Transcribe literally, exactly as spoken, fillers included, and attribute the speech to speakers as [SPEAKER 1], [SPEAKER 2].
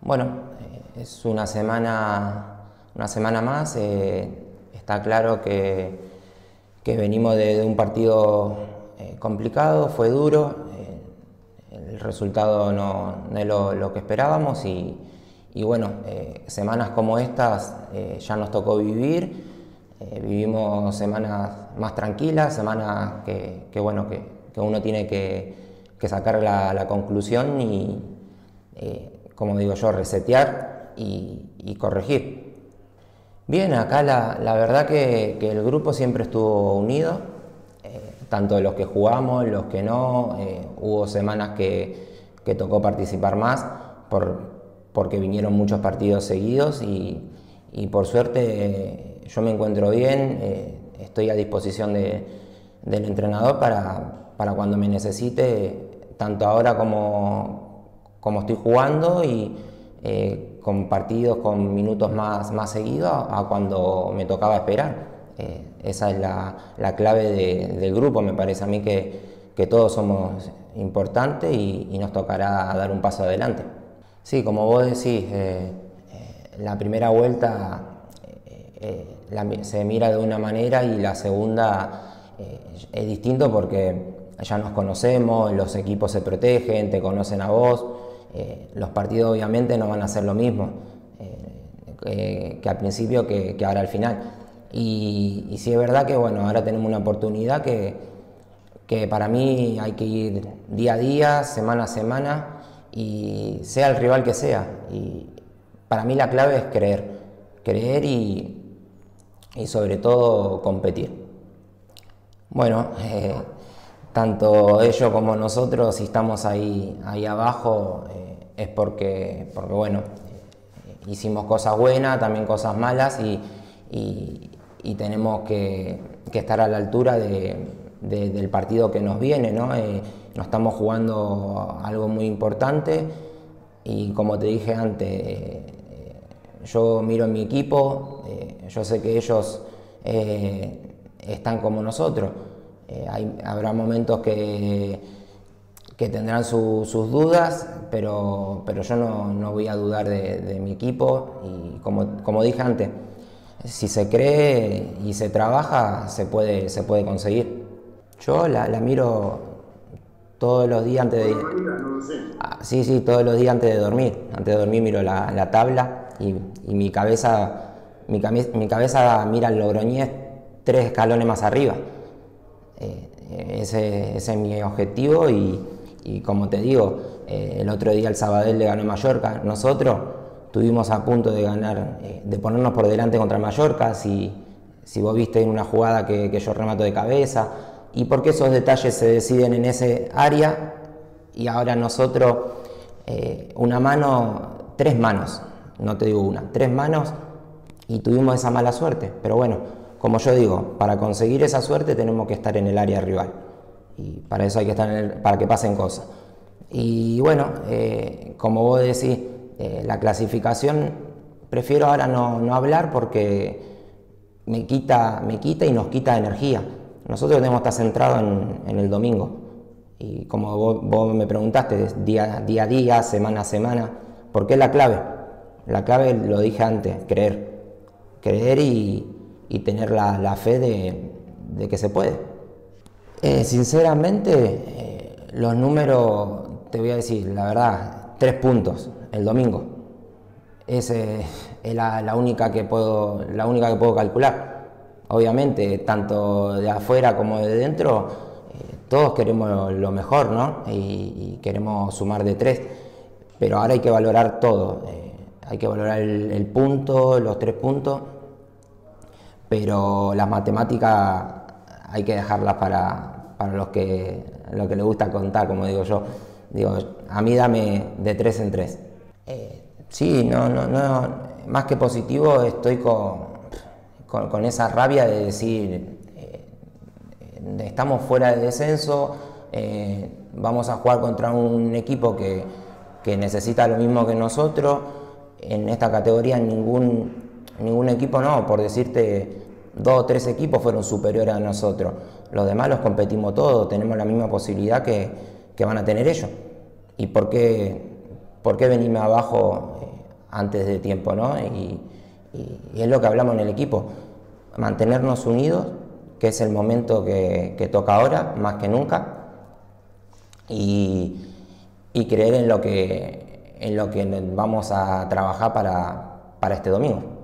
[SPEAKER 1] Bueno, eh, es una semana, una semana más. Eh, está claro que, que venimos de, de un partido eh, complicado, fue duro. Eh, el resultado no, no es lo, lo que esperábamos y, y bueno, eh, semanas como estas eh, ya nos tocó vivir. Eh, vivimos semanas más tranquilas, semanas que, que bueno, que, que uno tiene que, que sacar la, la conclusión y, eh, como digo yo, resetear y, y corregir. Bien, acá la, la verdad que, que el grupo siempre estuvo unido, eh, tanto los que jugamos, los que no. Eh, hubo semanas que, que tocó participar más por, porque vinieron muchos partidos seguidos y, y por suerte eh, yo me encuentro bien, eh, estoy a disposición de, del entrenador para, para cuando me necesite, tanto ahora como, como estoy jugando y eh, con partidos con minutos más, más seguidos a cuando me tocaba esperar. Eh, esa es la, la clave de, del grupo. Me parece a mí que, que todos somos importantes y, y nos tocará dar un paso adelante. Sí, como vos decís, eh, eh, la primera vuelta eh, eh, la, se mira de una manera y la segunda eh, es distinto porque ya nos conocemos, los equipos se protegen, te conocen a vos. Eh, los partidos obviamente no van a ser lo mismo eh, eh, que al principio que, que ahora al final. Y, y sí es verdad que bueno, ahora tenemos una oportunidad que, que para mí hay que ir día a día, semana a semana, y sea el rival que sea. Y para mí la clave es creer, creer y, y sobre todo competir. Bueno, eh, tanto ellos como nosotros, si estamos ahí, ahí abajo, eh, es porque, porque bueno, eh, hicimos cosas buenas, también cosas malas y, y, y tenemos que, que estar a la altura de, de, del partido que nos viene, ¿no? Eh, nos estamos jugando algo muy importante y como te dije antes, eh, yo miro en mi equipo, eh, yo sé que ellos eh, están como nosotros. Eh, hay, habrá momentos que, que tendrán su, sus dudas, pero, pero yo no, no voy a dudar de, de mi equipo y como, como dije antes, si se cree y se trabaja, se puede, se puede conseguir. Yo la, la miro todos los días antes de... Ah, sí, sí, todos los días antes de dormir. Antes de dormir miro la, la tabla y, y mi cabeza, mi, mi cabeza mira el Logroñés tres escalones más arriba. Eh, ese, ese es mi objetivo y, y como te digo, eh, el otro día el Sabadell le ganó a Mallorca. Nosotros estuvimos a punto de ganar, eh, de ponernos por delante contra Mallorca, si, si vos viste en una jugada que, que yo remato de cabeza, y porque esos detalles se deciden en ese área y ahora nosotros, eh, una mano, tres manos, no te digo una, tres manos y tuvimos esa mala suerte, pero bueno. Como yo digo, para conseguir esa suerte tenemos que estar en el área rival y para eso hay que estar en el, para que pasen cosas. Y bueno, eh, como vos decís, eh, la clasificación, prefiero ahora no, no hablar porque me quita, me quita y nos quita energía. Nosotros tenemos que estar centrados en, en el domingo y como vos, vos me preguntaste, día, día a día, semana a semana, ¿por qué la clave? La clave, lo dije antes, creer, creer y y tener la, la fe de, de que se puede. Eh, sinceramente, eh, los números, te voy a decir, la verdad, tres puntos el domingo. Esa es la, la, única que puedo, la única que puedo calcular. Obviamente, tanto de afuera como de dentro, eh, todos queremos lo mejor, ¿no? Y, y queremos sumar de tres, pero ahora hay que valorar todo. Eh, hay que valorar el, el punto, los tres puntos, pero las matemáticas hay que dejarlas para, para los que, los que les gusta contar, como digo yo. Digo, a mí dame de tres en tres. Eh, sí, no, no, no, más que positivo estoy con, con, con esa rabia de decir, eh, estamos fuera de descenso, eh, vamos a jugar contra un equipo que, que necesita lo mismo que nosotros. En esta categoría ningún... Ningún equipo no, por decirte, dos o tres equipos fueron superiores a nosotros. Los demás los competimos todos, tenemos la misma posibilidad que, que van a tener ellos. ¿Y por qué, por qué venirme abajo antes de tiempo, ¿no? Y, y, y es lo que hablamos en el equipo, mantenernos unidos, que es el momento que, que toca ahora, más que nunca, y, y creer en lo que, en lo que vamos a trabajar para, para este domingo.